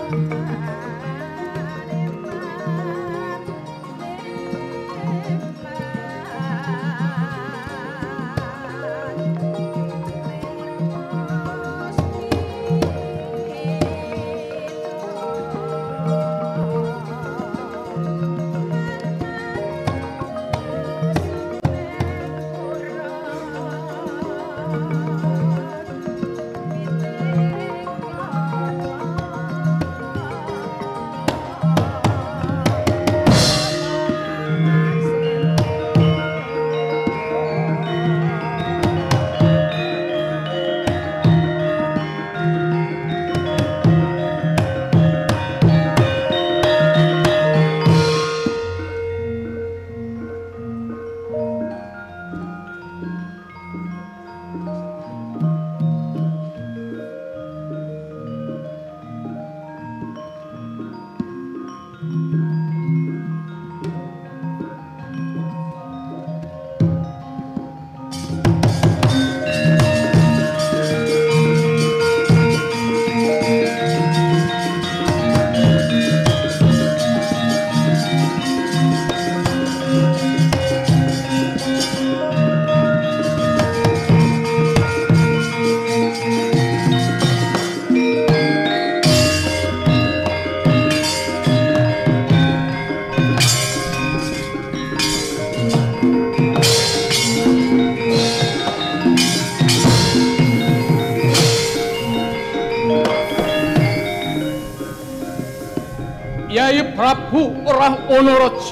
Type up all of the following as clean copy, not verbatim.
Prabu ora ana raja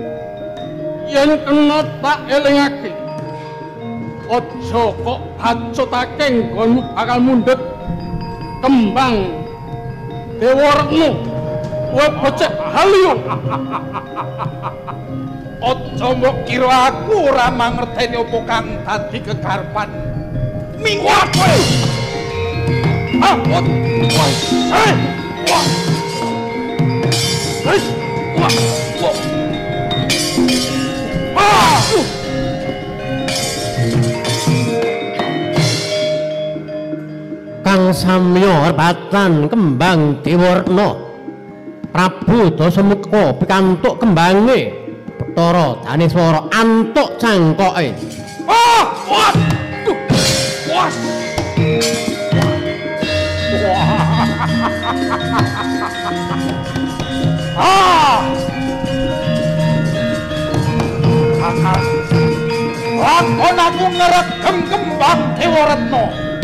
yen kena tak elingake aja kok bacotake nggonmu bakal mundhut kembang Dewarna kowe bocah halio aja mbok kira aku ora mangerteni apa kang dadi kekarepan minggat kowe Kang samya repatan kembang Dewarna Prabu Dasamuka pikantuk kembange Bathara Daneswara antuk cangkoke Lakon aku ngeregem kembang Dewaretna.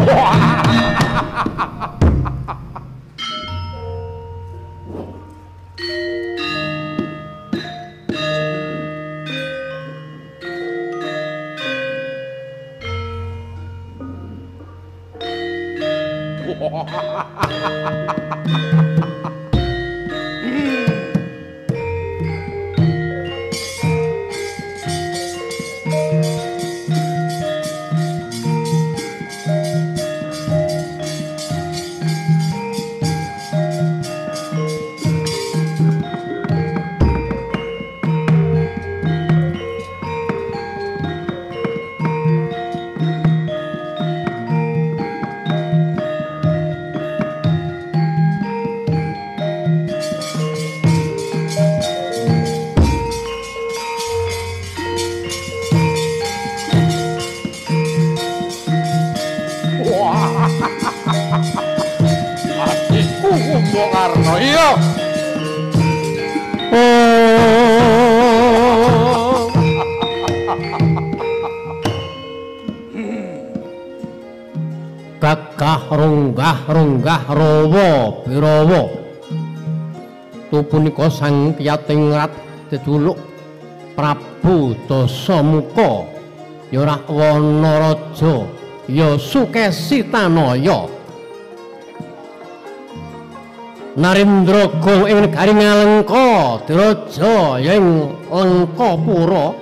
Gagah ronggah rawa birawa tu punika sang Kyatingrat deduluk Prabu Dasamuka ya ora wana raja ya Sukesi Tanaya Narendra Gong ing negari Ngalengka diraja ing Lengkapura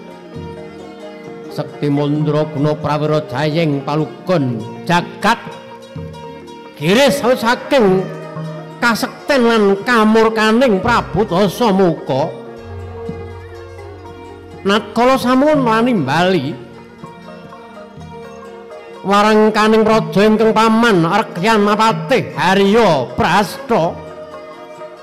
Sekti Mandra Guna Prawira Jayeng Palugon jagat giris saking kasekten lan kamurkaning Prabu Dasamuka natkala sampun manimbali warangkaning raja ingkang paman Argyan Mapatih Harya Prasta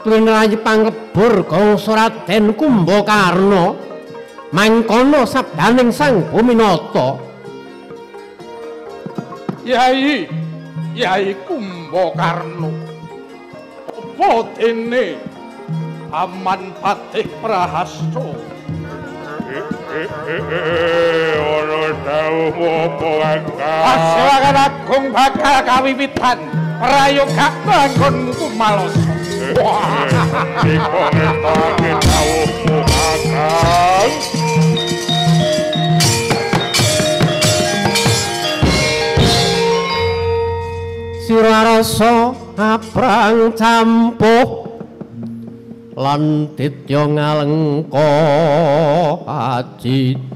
aturin rayi panglebur gongso Raden Kumbakarna mangkono sabdaning Sang Buminata. Yai Kumbakarna, apa dene Paman Patih Prahasta? Ana dawuh apa Kakang? Pasewakan agung bakal kawiwitan prayoga bangun kumalos. Iko ngetake dawuhmu Kakang. Sirarasa aprang campuh lan ditya ngalengka aji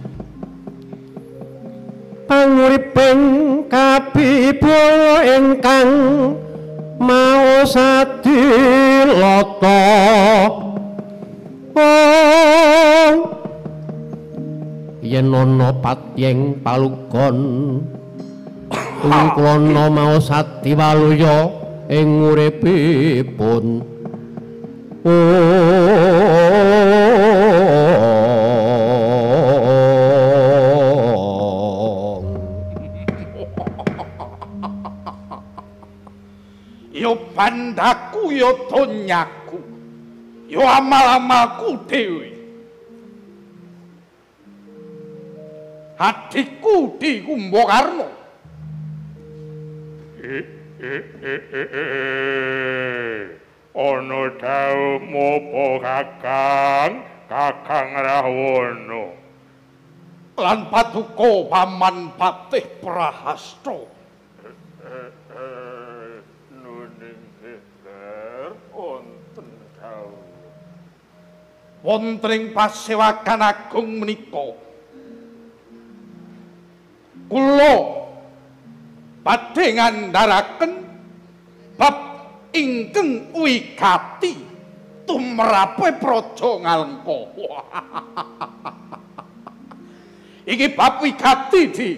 panguriping kabibala ingkang maos adilata yen ana patyeng palugon Kulana maos adiwaluya ing uripipun. Yo bandaku yo donyaku, yo amal-amalku dhewe. Adikku di Kumbakarna. Ana dawuhmu apa Kakang? Kakang Rahwana. Lan paduka Paman Patih Prahasta. Nuning Geger wonten dawuh. Wonten ing pasewakan agung menika. Kula badhe ngandharaken bab ingkang wigati tumrape Praja Ngalengka. Iki bab wigati di.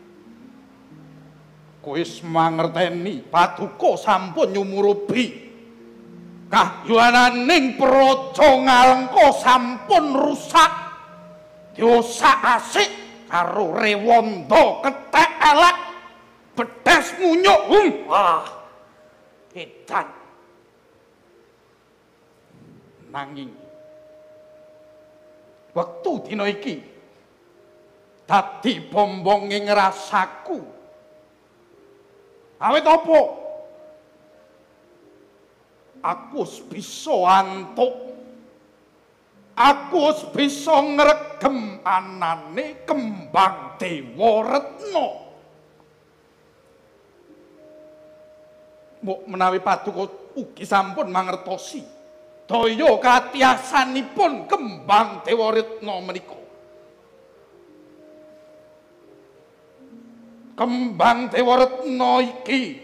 Kowe wis mangerteni paduka sampun nyumurupi kahyuananing Praja Ngalengka sampun rusak. Diosak asik karo Rewanda kethek elek. Bedes munyuk wah edan nanging wektu dina iki dadi bombong ing rasaku awit apa aku wis bisa antuk aku wis bisa ngregem anane Kembang Dewa Retna. Mbok menawi paduka ugi sampun mangertosi daya katiasanipun Kembang Dewa Retna menika. Kembang Dewa Retna iki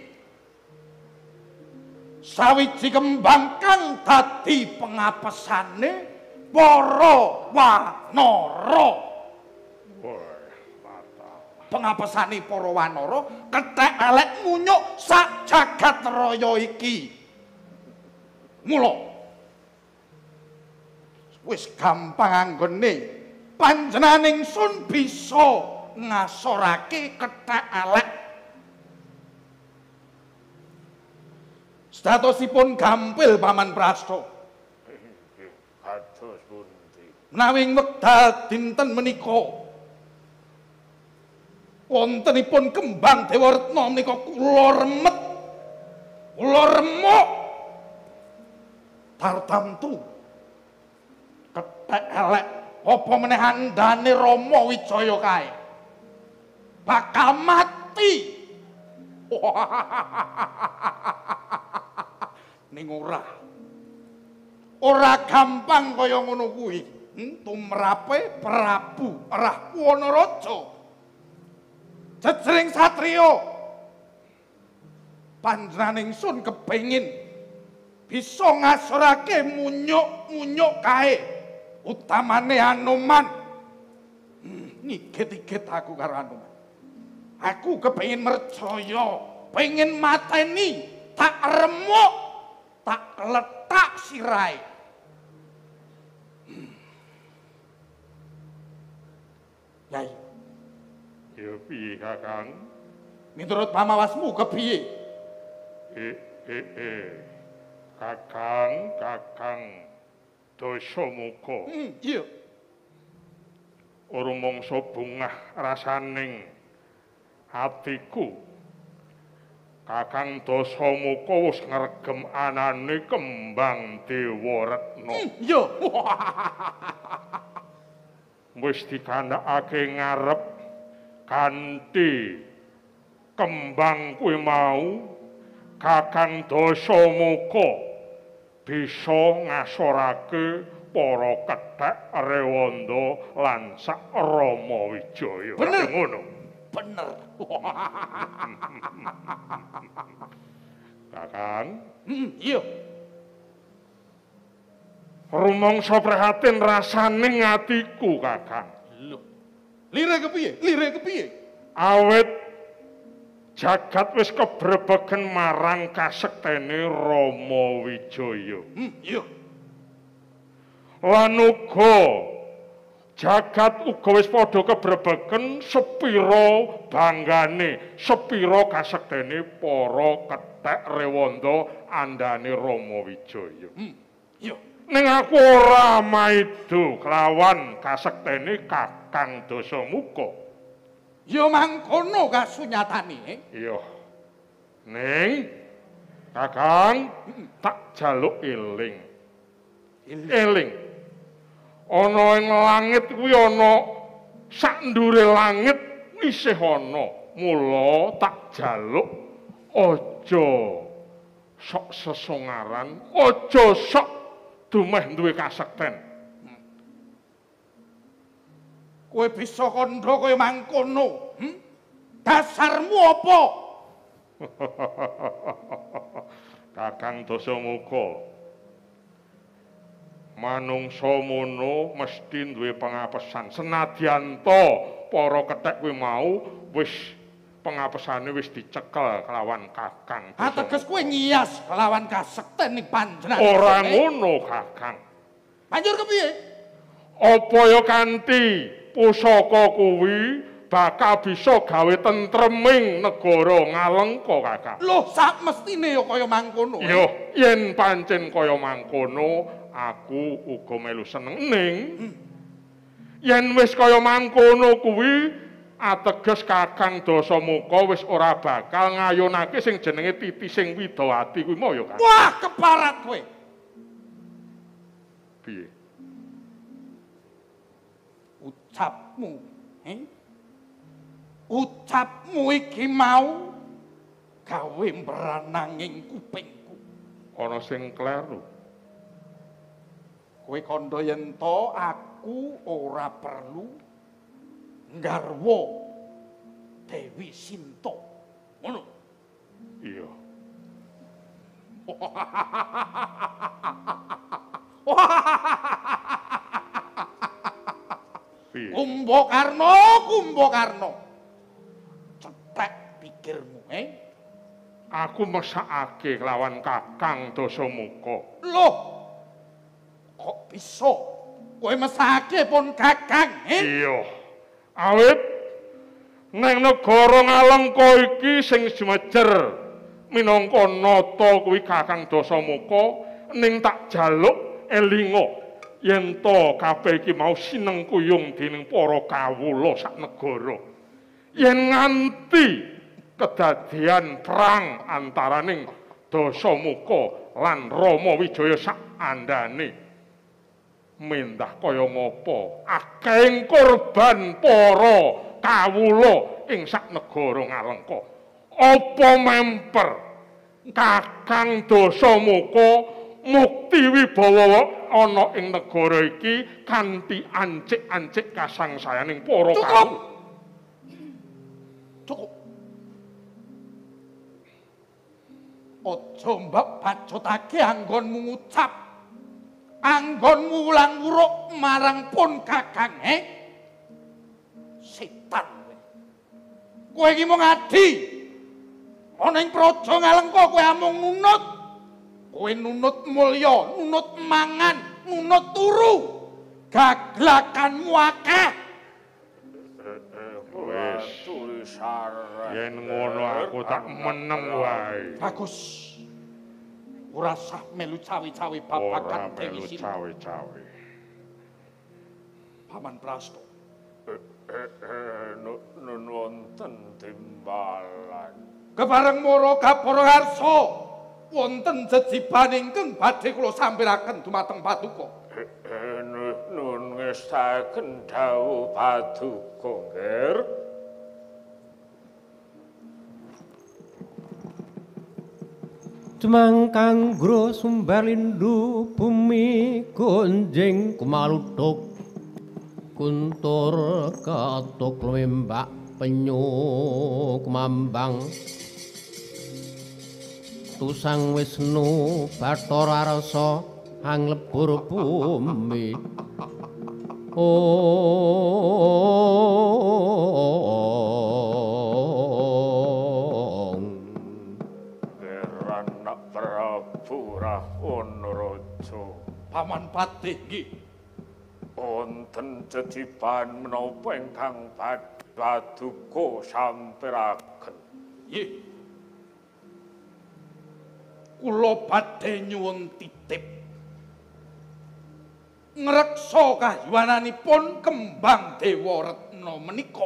sawiji kembang kang dadi pengapesane para wanara. Pengapesane para wanara kethek elek munyuk sak jagat raya iki. Mula wis gampang anggone panjenengan ingsun bisa ngasorake kethek elek. Statosipun gampil Paman Prasta. Kados pundi? Menawi wekdal dinten menika wontenipun Kembang Dewa Retna menika kula remet, kula remuk tartamtu kethek elek apa meneh andane Rama Wijaya kae bakal mati. Ning ora gampang kaya ngono kuwi tumrape Prabu Rahwana jejering satriya panjenengan ingsun kepengin bisa ngasorake munyuk-munyuk kae utamane Anoman. Nigit-igit aku karo Anoman. Aku kepengin mercaya, pengen mateni, tak remuk, tak letak sirahe. Yai. Ya piye Kakang? Miturut pamawasmu kepiye? Kakang Dasamuka. Iya. Urung mangsa bungah rasaning atiku. Kakang Dasamuka wis ngregem anane kembang Dewa Retna. Iya. Wis dikandhakake ngarep kanthi kembang kuwi mau Kakang Dasamuka bisa ngasorake para kethek Rewanda lan sak Rama Wijaya. Bener. Ngono. Bener. Kakang, Iya. rumangsa prihatin rasaning atiku, Kakang. Lho. Lire kepiye? Lire kepiye? Awit jagat wis kebrebegen marang kasektene Rama Wijaya. Iya. Lan uga jagat uga wis padha kebrebegen sepira banggane, sepira kasektene para kethek Rewanda andane Rama Wijaya. Iya. Ning aku ora maido kelawan kasektene Kakang Dasamuka. Ya mangkono kasunyatane. Iya. Ning Kakang tak jaluk eling. Eling. Ana ing langit kuwi ana sak ndure langit isih ana. Mula tak jaluk aja sok sesongaran, aja sok dumeh duwe kasekten. Kowe bisa kandha kaya mangkono. Dasarmu apa? Kakang Dasamuka. Manungsa mono mesti duwe pengapesan. Senadyan to para kethek kuwi mau wis pengapesane wis dicekel kelawan Kakang Dasamuka. Ateges kowe nyias kelawan kasekten ning panjenengan. Ora ngono, Kakang. Banjur kepiye? Apa ya kanthi pusaka kuwi bakal bisa gawe tentreming negara Ngalengka, Kakang. Loh, sak mestine ya kaya mangkono. Yo, yen pancen kaya mangkono, aku uga melu seneng ning. Yen wis kaya mangkono kuwi, ateges Kakang Dasamuka wis ora bakal ngayunake sing jenenge Titising Widawati kuwi mau ya, Kang. Wah, keparat kowe. Piye? Ucapmu, ucapmu iki mau gawe mbrananging kupingku. Ana sing kleru. Kowe kandha yen to aku ora perlu nggarwa Dewi Sinta. Ngono. Iya. Piye? Kumbakarna. Cetek pikirmu, Aku mesakake kelawan Kakang Dasamuka. Loh, kok bisa? Kowe mesake pun Kakang, Iya. Awit neng negara Ngalengka iki sing jumejer minangka nata kuwi Kakang Dasamuka ning tak jaluk elinga yen to kabeh iki mau sineng kuyung dening para kawula sak negara. Yen nganti kedadian perang antaraning Dasamuka lan Rama Wijaya sak andane mendah kaya ngapa akeh korban para kawula ing sak negara Ngalengka. Apa memper Kakang Dasamuka mukti wibawa ana ing negara iki kanthi ancik-ancik kasangsayaning para kawula. Cukup. Aja mbok bacotake anggonmu ngucap. Anggonmu ulang-uruk marang pun Kakang, Setan. Kowe iki mung adi. Ana ing praja Ngalengka kowe amung nunut. Kowe nunut mulya, nunut mangan, nunut turu. Gaglakanmu akeh. Wis yen ngono aku tak meneng wae. Bagus. Ora sah melu cawe-cawe babagan Dewi Sinta. Cawe-cawe. Paman Prasto. Nun wonten timbalan. Kebareng mara Gapura Harsa wonten jejiban ingkang badhe kula sampiraken dumateng Paduka. Nun ngestaken dawuh Paduka, Nger. Cemangkang gro sumber lindu bumi gonjing kumalutuk kuntur katuk lumembak penyu kumambang tusang Wisnu Bathara Rasa hang lebur bumi Prabu Rahwana. Paman Patih nggih. Wonten jejiban menapa ingkang Paduka sampiraken? Nggih. Kula badhe nyuwun titip. Ngreksa kahyuwananipun kembang Dewa Retna menika.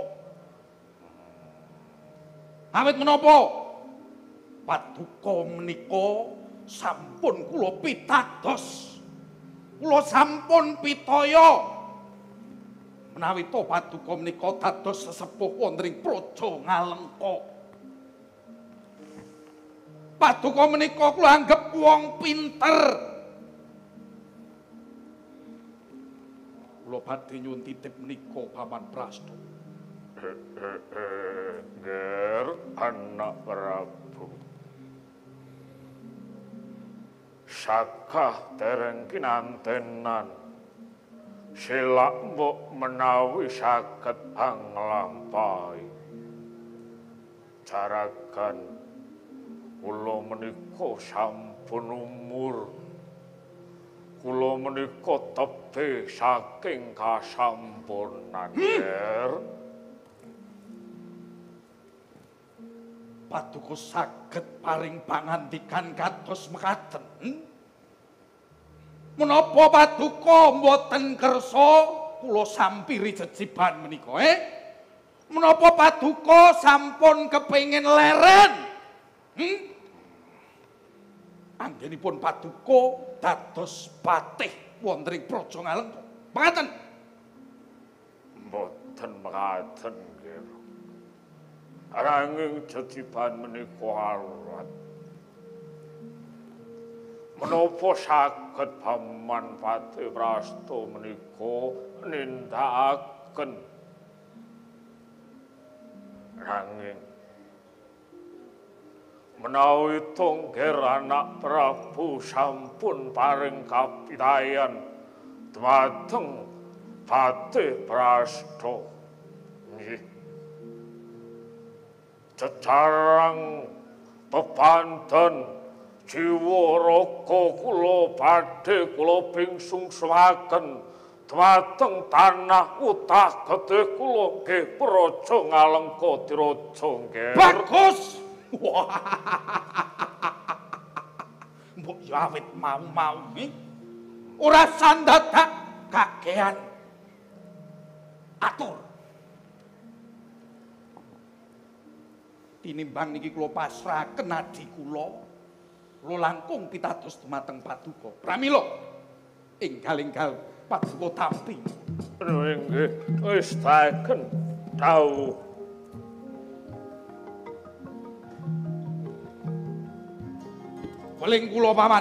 Awit menapa? Paduka menika sampun kula pitados. Kula sampun pitaya menawi to Paduka menika dados sesepuh wonten ing Praja Ngalengka. Paduka menika kula anggep wong pinter. Kula badhe nyuwun titip menika Paman Prasto. Nger anak Prabu. Sakah dereng kinantenan silak mbok menawi saged panglampahi caragan kula menika sampun umur kula menika tebih saking kasampunan Nger. Paduka saged paring pangandikan kados mekaten. Menapa Paduka mboten kersa kula sampiri jejiban menika, Menapa Paduka sampun kepengin leren? Anggenipun Paduka dados patih wonten ing Praja Ngalengka. Mekaten. Mboten mekaten, Nger. Aranging jejiban menika alat. Menapa saged Paman Patih Prasto menika nindakaken ranging menawi tongger anak Prabu sampun paring kapitayan dhumateng Patih Prasto nggih cecarang pepanten jiwa raga kula badhe kula bingsungsuaken dhumateng tanah utah gedhe kula nggih Praja Ngalengka Diraja nggih. Bagus. Mbok yo awit mau-mau ora sandadak kakean atur. Tinimbang niki kula pasrahaken adi kula. Kula langkung pitados dumateng Paduka. Pramila enggal-enggal Paduka tampi. Nggih, wis taken dawuh. Weling kula Paman.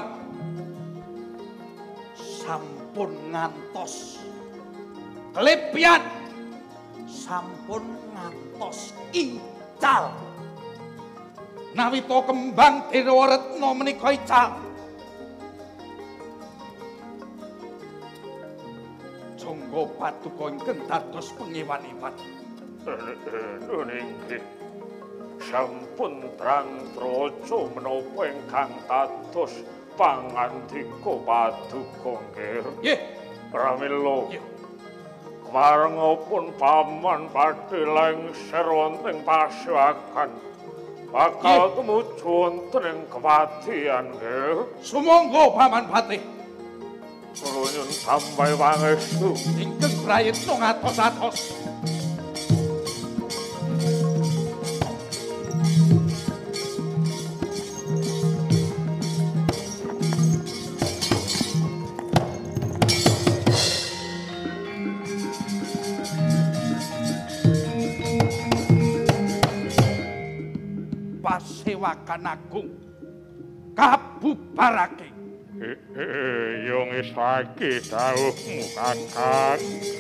Sampun ngantos kelebihan. Sampun ngantos ical. Nawita kembang Dewa Retna menika ical. Jangga Paduka ingkang dados pengewan-ewan. Nggih. Sampun terang troco menapa ingkang dados pangandika paduka nggih. Nggih. Pramila. Nggih. Warengipun paman badhe lengser wonten pasewakan. Bakal tumuju wonten ing kepatihan nggih. Sumangga paman Patih. Kula nyuwun sampai pangestu. Ingkang prayitna ngatos-atos. Pasewakan Agung kabubarake. Yo ngesake dawuhmu Kakang.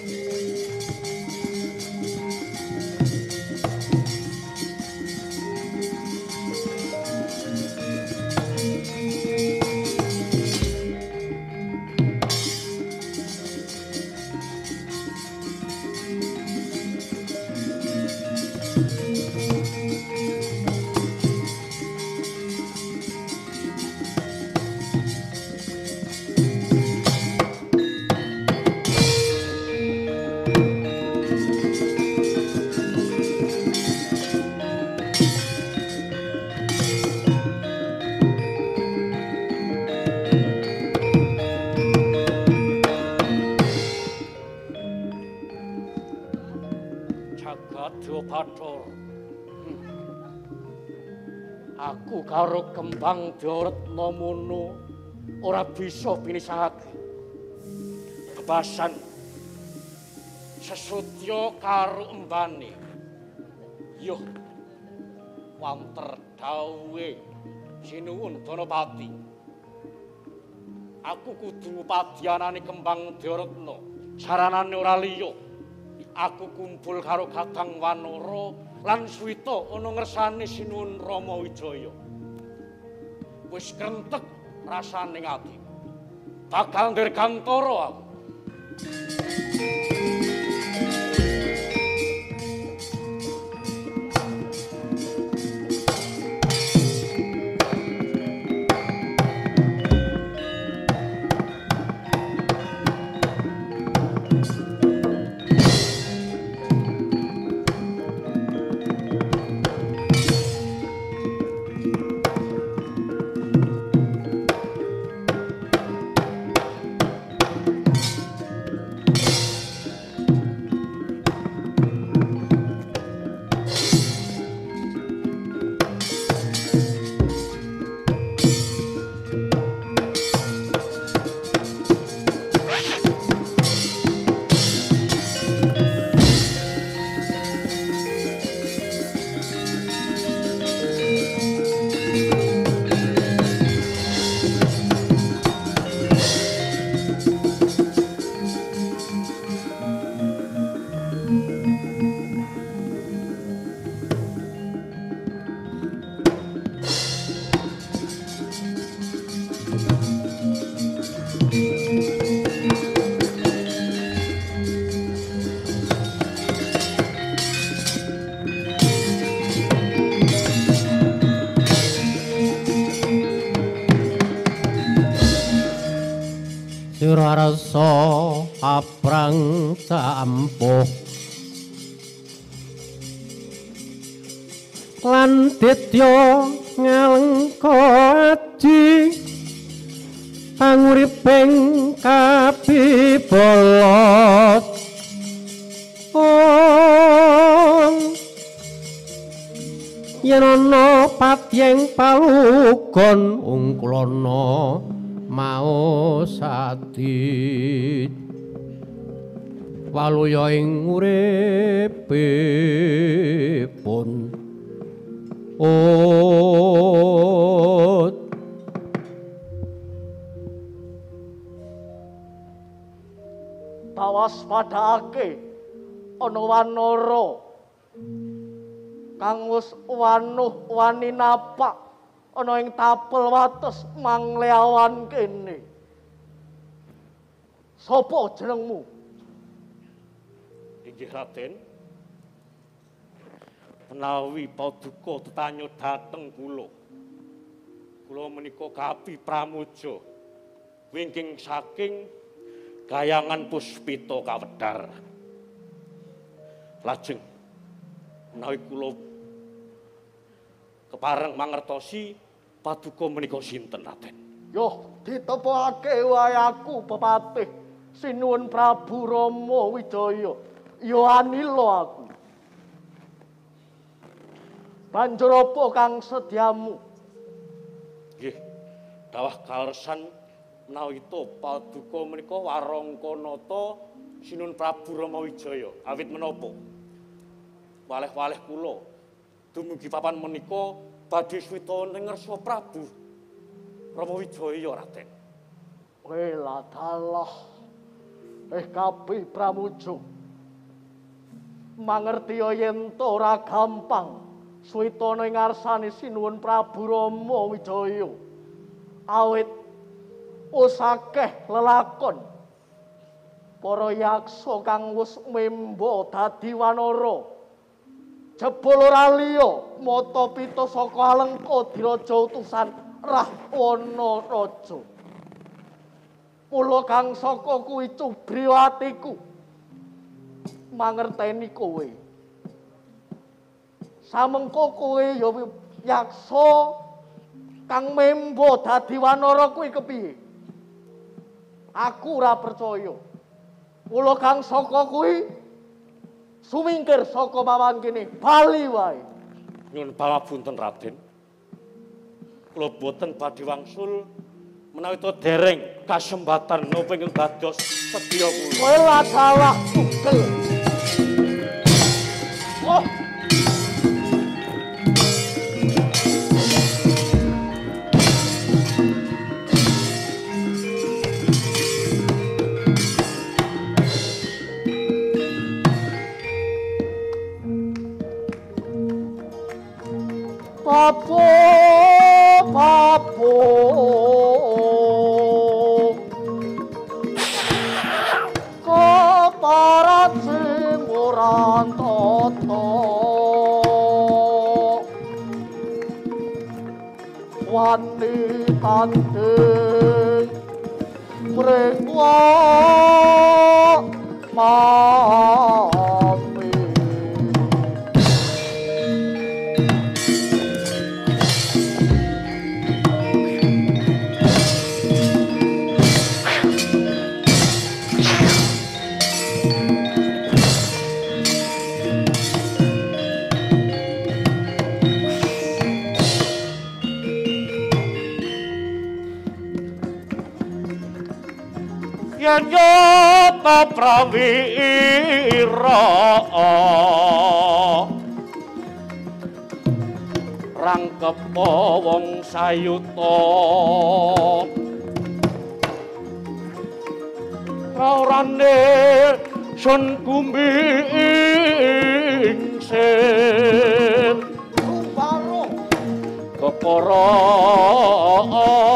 Aku karo Kembang Daretna mono ora bisa pinisahake. Kebasan sesutya karo embane. Yo wanter dawuhe Sinuwun Danapati. Aku kudu padyanane Kembang Daretna. Saranane ora liya. Aku kumpul karo Kadang Wanara lan Suwita ana ngersane Sinuwun Rama Wijaya. Wis krentek rasane ati. Bakal ndirgantara aku. Surarasa aprang campuh lan ditya ngalengka aji panguriping kapibolot yen ana patyeng palugon ungkulana mau sadit waluya ing uripipun Tawas padake ana wanara kang wis wanuh wani napak ana ing tapel wates mangleawan kene. Sapa jenengmu? Inggih Raden. Menawi paduka tetanya dhateng kula. Kula menika Kapi Pramuja wingking saking Gayangan Puspita Kawedar. Lajeng menawi kula kepareng mangertosi paduka menika sinten Raden? Yo ditepake wae aku Pepatih Sinuwun Prabu Rama Wijaya. Yo anila aku. Banjur apa kang sediamu? Nggih, dawah kaleresan menawi to paduka menika Warangkanata Sinuwun Prabu Rama Wijaya. Awit menapa? Waleh-waleh kula dumugi papan menika badhe swita ning ngarsa Prabu Rama Wijaya Raden. Wela dalah. Kapi Pramuja. Mangerti yen to ora gampang swita ning ngarsane Sinuwun Prabu Rama Wijaya. Awit akeh lelakon para yaksa kang wis memba dadi wanara. Jebul ora liya mata pita saka Alengka diraja utusan Rahwana Raja. Mula kang saka kuwi cubri atiku mangerteni kowe. Samengko kowe ya yaksa kang memba dadi wanara kuwi kepiye? Aku ora percaya. Mula kang saka kuwi sumingkir saka pawan kene bali wae. Nyuwun pangapunten Raden. Kula boten badhe wangsul menawi to dereng kasempatan napa ingkang dados sedya kula. Wela dalah tugel. Oh. Papo keparat sing ora tata wani tanding mrengwa nyata prawira rangkep wong sayuta raurane sun kumbing sen ruparo kepara